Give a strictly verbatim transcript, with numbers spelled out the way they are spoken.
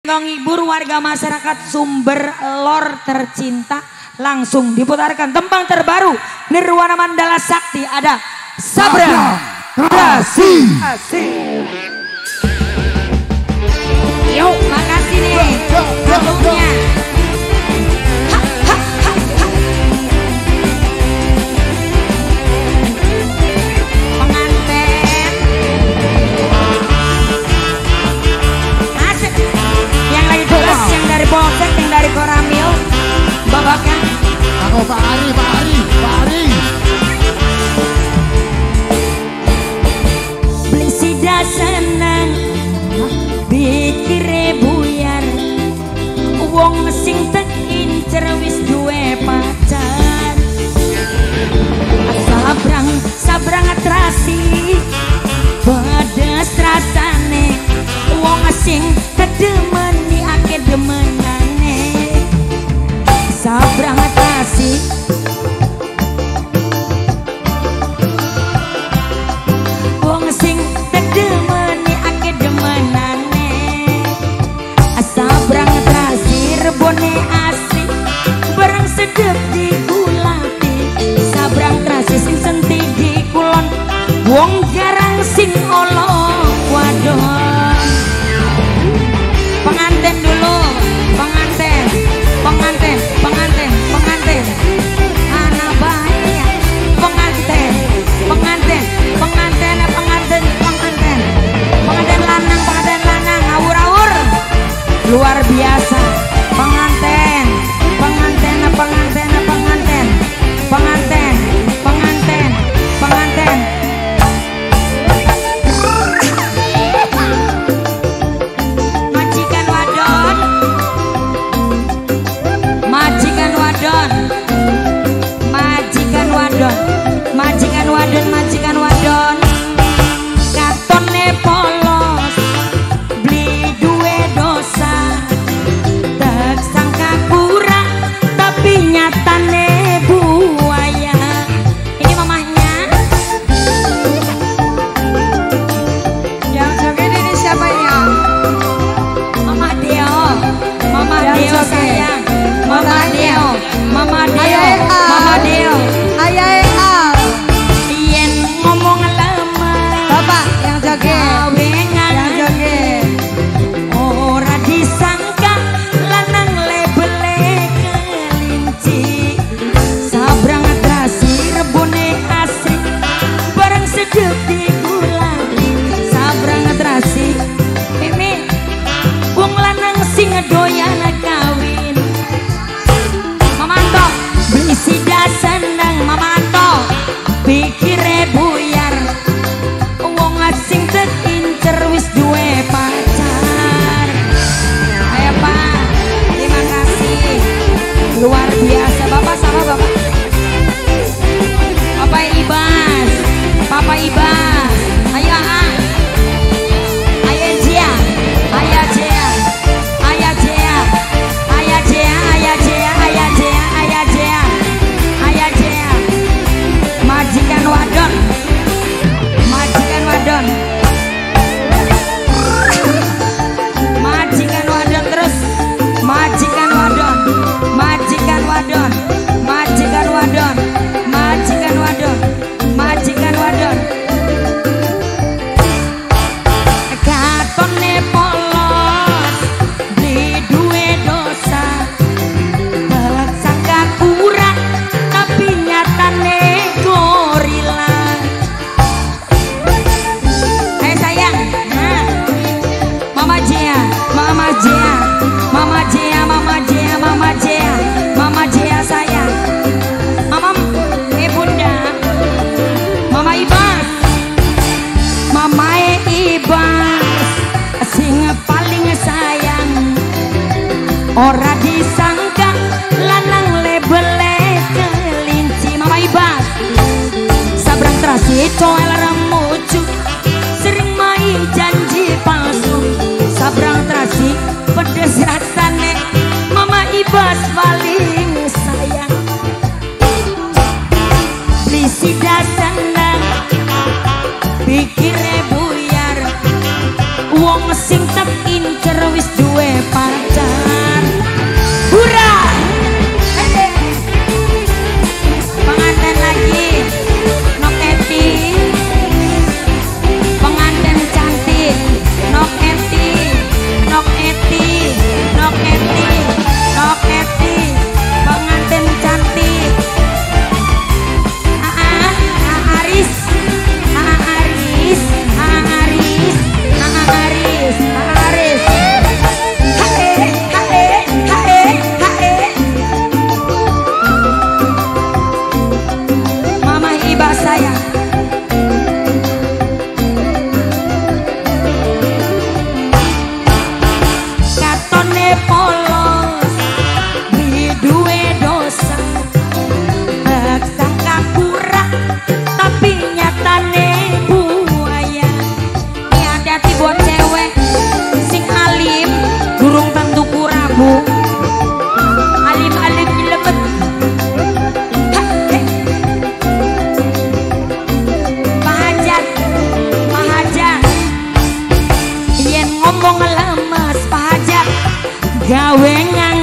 Menghibur warga masyarakat Sumber Lor tercinta, langsung diputarkan tembang terbaru Nirwana Mandala Sakti, ada Sabra Kasih. Yuk, makasih nih satunya. Polsek yang dari Koramil, babakan. Aku Pak Ari, Pak Ari, Pak Ari. Beli sida seneng, pikire buyar. Wong sing tekincer wis duwe pacar. Sabrang, sabrang atrasi, pedes rasane. Wong sing kedemeni ake demenane. Sabrang atasi, wong sing kedemeni ake demenane. Sabrang atasi, rebone asli, barang sedep digulati. Sabrang atasi sing senti di kulon, wong garang sing olong wadon. Pengantin dulu, pengantin, pengantin, pengantin, pengantin, anak bahaya, pengantin, pengantin, pengantin, pengantin, pengantin, pengantin lanang, pengantin lanang, awur-awur, luar biasa, pengantin, pengantin, pengantin, pengantin, pengantin, pengantin, pengantin. Majikan wadon, majikan wadon, majikan wadon, katone polos, beli duwe dosa, tak sangka kurang, tapi nyatane buaya. Ini mamahnya. Yang joget ini siapa ya? Mama Deo, Mama Deo sayang, Mama Deo, Mama Deo, Mama Deo. Ayah Al, Yen ngomong lama, Bapak yang joget, yang joget. ora disangka lanang lebele kelinci. Sabrang atrasi, rebone asri, barang sedep digulati. Sabrang atrasi, Mimin, wong lanang sing doyan kawin. Mamanto, beli sida seneng, mamanto, pikire buyar. Wong asing tekincer wis duwe pacar. Ayo Pak, terima kasih, luar biasa. Bapak sama Bapak, Bapak Ibas, Papa Ibas, ayo ah, ayo Jia, ayo Jia, ayo Jia, ayo Jia, ayo Jia, ayo Jia, ayo Jia, ayo Jia. Majikan wadon, majikan wadon, majikan wadon terus, majikan wadon, majikan wadon, majikan wadon, majikan wadon, majikan wadon. Katone polos, beli duwe dosa, tak sangka kurang, tapi nyatane gorila. Hai sayang, nah, Mama Jia, Mama Jia, Mama Jia, Mama Jia, Mama Jia, Mama Jia sayang, Mama, eh bunda, Mama Ibas, Mama Ibas, sing paling sayang. Ora disangka lanang lebele kelinci. Mama Ibas, sabrang terasi coel remucu, sering main janji palsu. Sabrang terasi pedes rasane, Mama Ibas paling sayang. Beli sida seneng, pikire buyar. Wong sing tak incer wis duwe gawe ngang